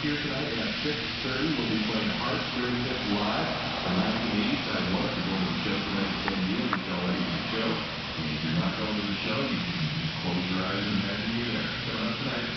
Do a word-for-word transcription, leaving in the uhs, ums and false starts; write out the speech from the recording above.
here tonight at six thirty. We'll be playing Heart thirty-fifth Live from nineteen eighty, side one. If you're going to the show tonight at San Diego, you can already do the show. And if you're not going to the show, you can just close your eyes and imagine you're there. Coming up tonight.